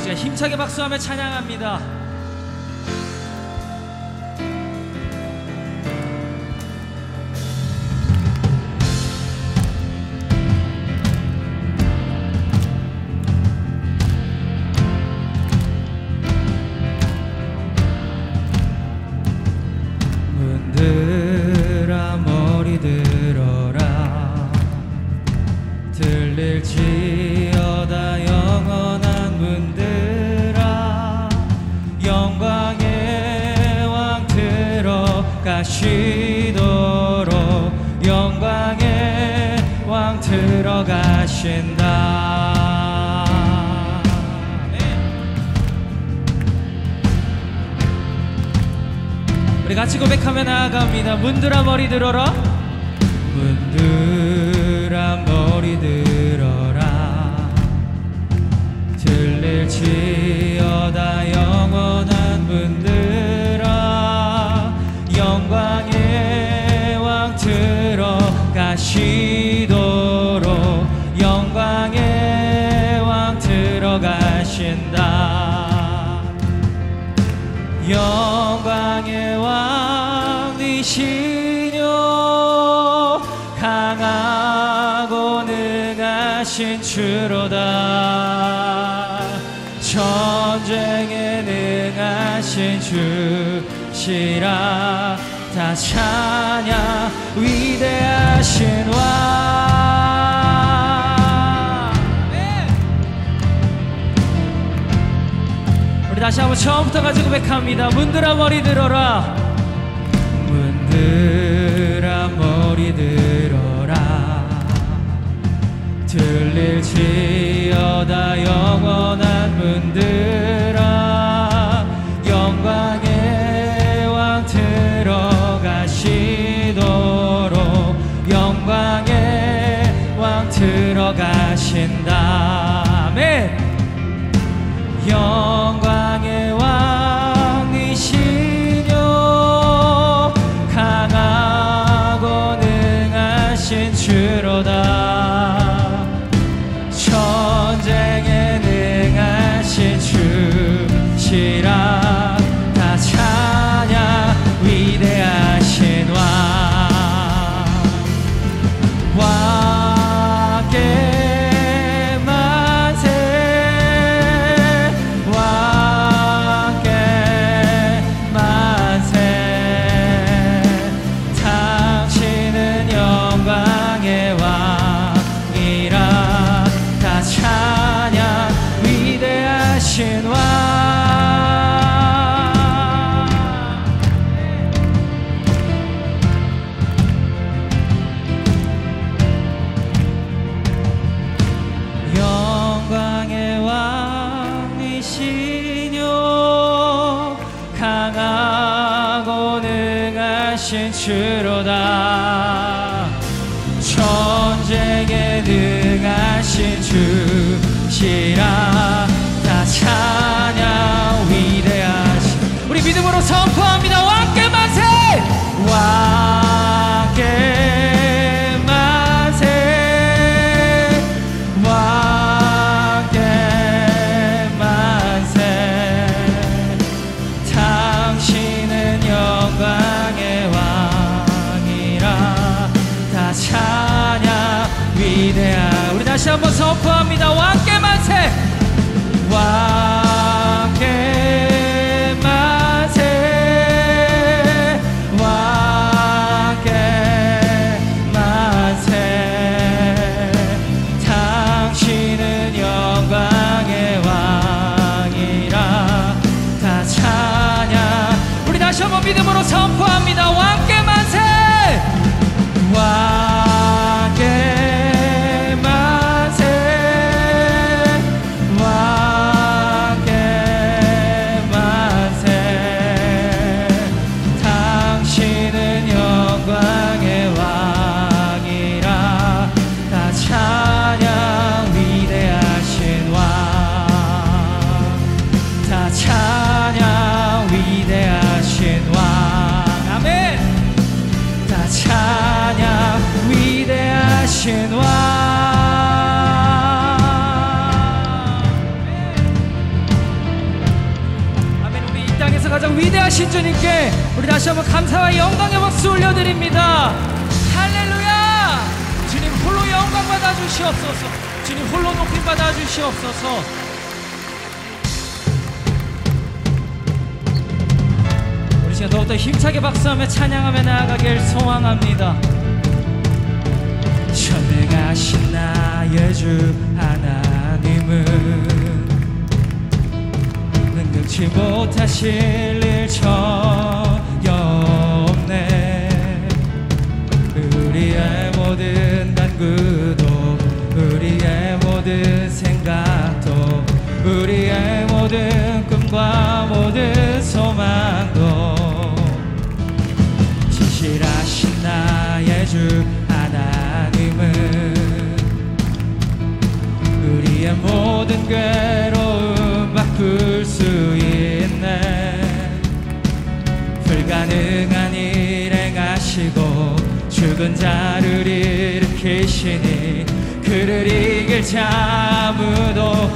시간 힘차게 박수하며 찬양합니다. 문들아 머리 들어라 들릴지어다 영원한 문들아 영광의 왕 들어가시도록 영광의 왕 들어가신다. 우리 같이 고백하며 나아갑니다. 문들아 머리 들어라. 문들아 머리 들어라 들릴지어다 영원한 문들아 영광의 왕 들어가시도록 영광의 왕 들어가신다. 영광의 왕이시뇨 강하고 능하신 주로다. 전쟁에 능하신 주시라. 다 찬양 위대하신 왕. 우리 다시 한번 처음부터 가지고 고백합니다. 문들아 머리 들어라. 문들아 머리 들어라 들릴지어다 영원한 문들아 영광의 왕 들어가시도록 영광의 왕 들어가신다. 아멘. 영광의 왕이시뇨 강하고 능하신 주로다. 전쟁에 능하신 주시라. 다 찬양 위대하신 왕. 왕께 영광의 왕이시뇨 강하고 능하신 주로다. 전쟁에 능하신 주시라. 다 찬양 위대하신. 우리 믿음으로 선포합니다. 왕께 만세. 왕께 만세. 왕께 만세. 당신은 영광의 왕이라. 다 찬양 위대하. 우리 다시 한번 선포합니다. 왕께 만세. 왕께 만세. 왕께 만세. 당신은 영광의 왕이라. 다 찬양. 우리 다시 한번 믿음으로 선포합니다. 왕께 만세. 왕께 찬양 위대하신 왕. 아멘. 전능하신 주님께 우리 다시 한번 감사와 영광의 박수 올려드립니다. 할렐루야. 주님 홀로 영광 받아주시옵소서. 주님 홀로 높임 받아주시옵소서. 우리 시간 더욱더 힘차게 박수하며 찬양하며 나아가길 소망합니다. 전능하신 나의 주 하나님은 능치 못하실 일 전혀 없네. 우리의 모든 간구도 우리의 모든 생각도 우리의 모든 꿈과 모든 소망도 진실하신 나의 주 하나님은 우리의 모든 괴로움 바꿀 수 있네. 불가능한 일 행하시고 죽은 자를 일으키시니 그를 이길 자 아무도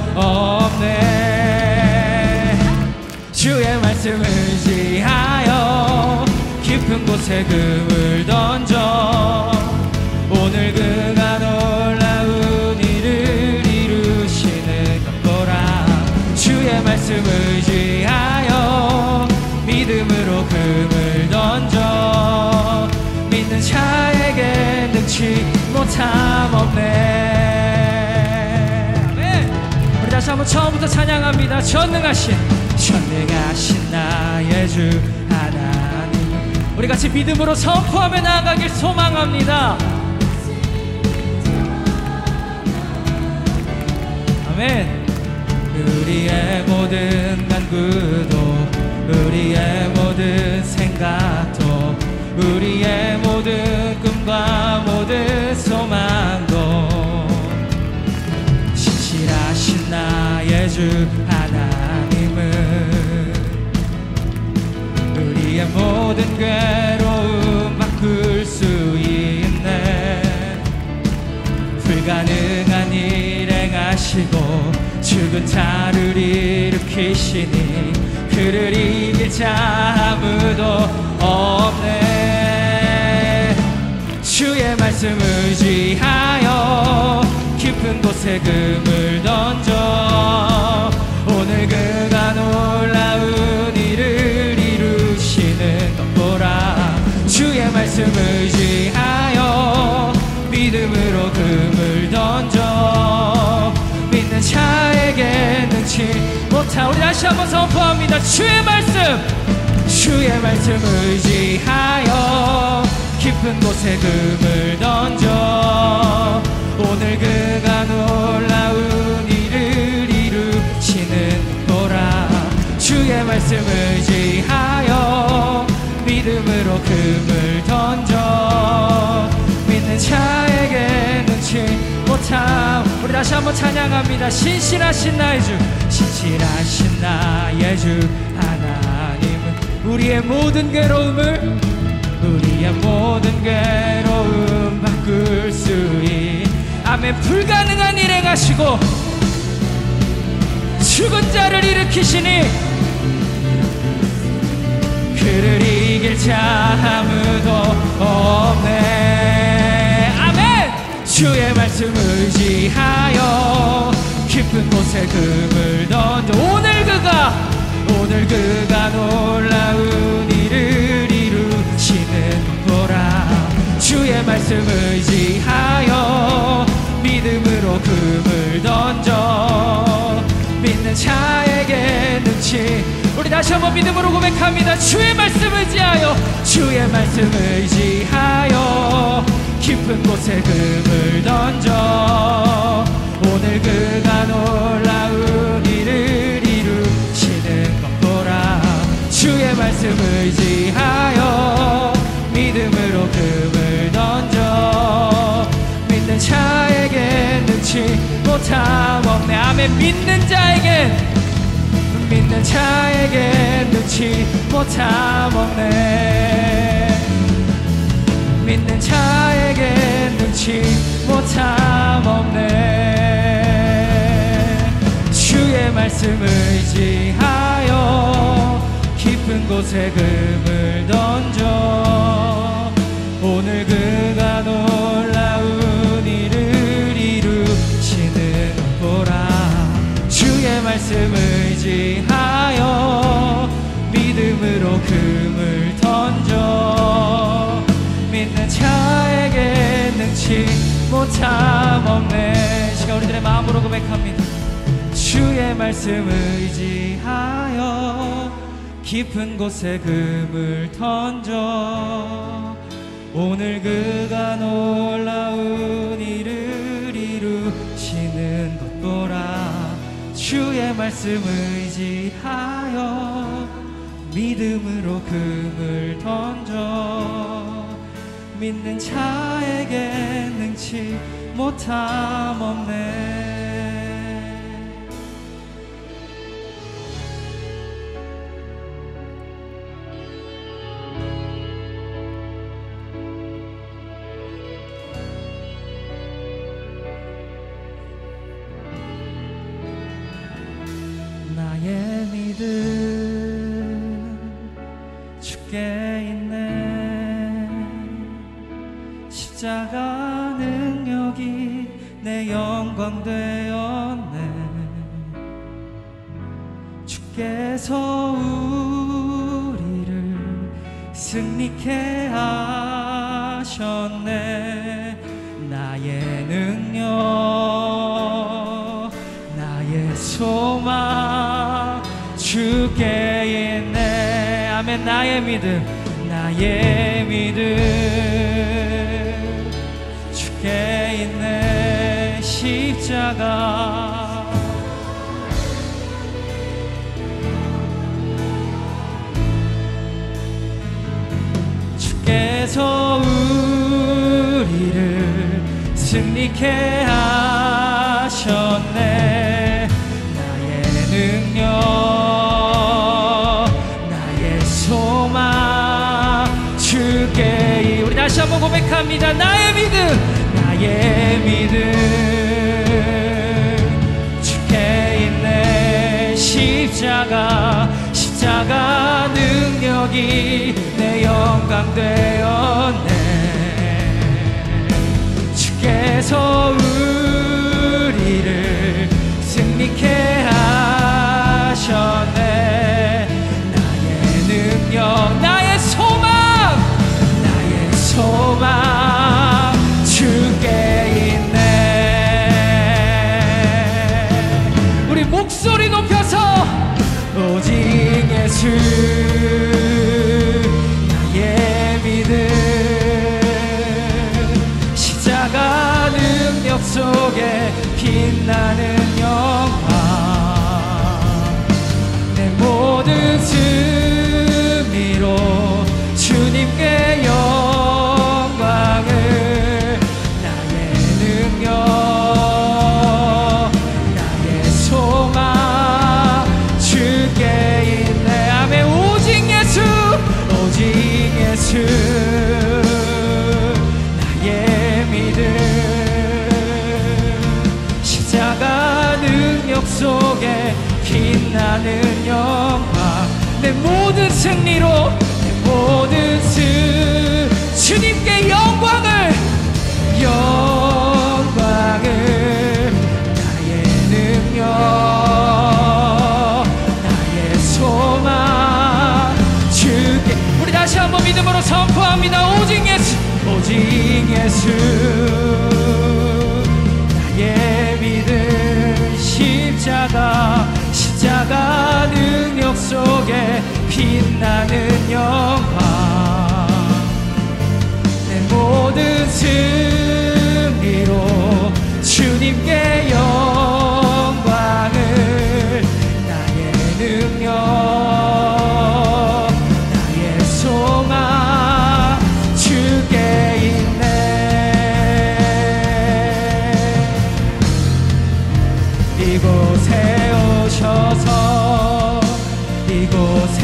없네. 주의 말씀 의지하여 깊은 곳에 금을 던져 오늘 그가 놀라운 일을 이루시는 것보라. 주의 말씀 의지하여 믿음으로 금을 던져 믿는 자에게 능치 못함 없네. 아멘. 우리 다시 한번 처음부터 찬양합니다. 전능하신 나의 주 하나님. 우리 같이 믿음으로 선포하며 나아가길 소망합니다. 아멘. 우리의 모든 간구도 우리의 모든 생각도 우리의 모든 꿈과 모든 소망도 진실하신 나의 주 하나님은 우리의 모든 괴로움 바꿀 수 있네. 불가능한 일 행하시고 죽은 자를 일으키시니 그를 이길 자 아무도 없네. 주의 말씀 의지하여 깊은 곳에 금을 던져 오늘 그가 놀라운 일을 이루시는 것 보라. 주의 말씀 의지하여 믿음으로 금을 던져 믿는 자에게 능치 못하. 우리 다시 한번 선포합니다. 주의 말씀 의지하여 깊은 곳에 금을 던져 오늘 그가 놀라운 일을 이루시는 거라. 주의 말씀 의지하여 믿음으로 금을 던져 믿는 자에게 능치 못함. 우리 다시 한번 찬양합니다. 신실하신 나의 주 하나님은 우리의 모든 괴로움 바꿀 수 있. 아멘. 불가능한 일 행하시고 죽은 자를 일으키시니 그를 이길 자 아무도 없네. 아멘. 주의 말씀 의지하여 깊은 곳에 금을 던져 오늘 그가 놀라운 일을 이루시는 거라. 주의 말씀 의지하여 믿음으로 금을 던져 믿는 자에게 능치. 우리 다시 한번 믿음으로 고백합니다. 주의 말씀 의지하여 깊은 곳에 금을 던져 오늘 그가 놀라운 일을 이루시는 것 보라. 주의 말씀 의지하여 믿음으로 금을 던져 믿는 자에게 능치 못함 없네. 아멘. 믿는 자에게 능치 못함 없네. 믿는 자에게 능치 못함 없네. 주의 말씀 의지하여 깊은 깊은 곳에 금을 던져 오늘 그가 놀라운 일을 이루시는 보라. 주의 말씀 의지하여 믿음으로 금을 던져 믿는 자에게 능치 못함 없네. 시간 우리들의 마음으로 고백합니다. 주의 말씀 의지하여 깊은 곳에 금을 던져 오늘 그가 놀라운 일을 이루시는 것 보라. 주의 말씀 의지하여 믿음으로 금을 던져 믿는 자에게 능치 못함 없네. 나의 믿음 주께 있네. 십자가 능력이 내 영광 되었네. 주께서 우리를 승리케 하셨네. 나의 능력 나의 소망 주께 있네. 아멘. 나의 믿음 주께 있네. 십자가 주께서 우리를 승리케 하셨네. 나의 능력 나의 소망 주께. 우리 다시 한번 고백합니다. 나의 믿음 주께 있네. 십자가 능력이 내 영광 되었네. 주께서 우리를 승리케 하셨네. 나의 능력 나의 소망 주께 있네. 우리 목소리 높여서 오직 예수 나의 믿음. 십자가 능력 속에 빛나는 영광. 내 모든 승리로 주님께 영광을. 나의 능력 나의 소망 주께 있네. 아멘. 오직 예수 나의 믿음. 십자가 능력 속에 빛나는 영광. 내 모든 승리로 주님께 영광을 나의 능력 나의 소망 주께. 우리 다시 한번 믿음으로 선포합니다. 오직 예수 나의 믿음. 십자가 능력 속에 빛나는 영광. 내 모든 승리로 주님께 영광을. 나의 능력 나의 소망 주께 있네. 이곳에 오셔서 이곳에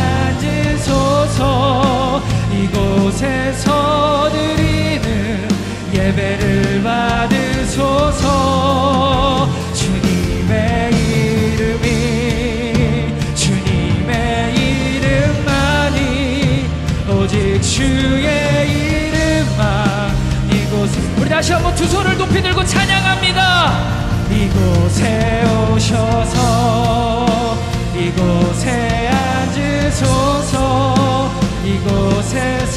앉으소서. 이곳에서 드리는 예배를 받으소서. 주님의 이름 다시 한번 두 손을 높이 들고 찬양합니다. 이곳에 오셔서 이곳에 앉으소서 이곳에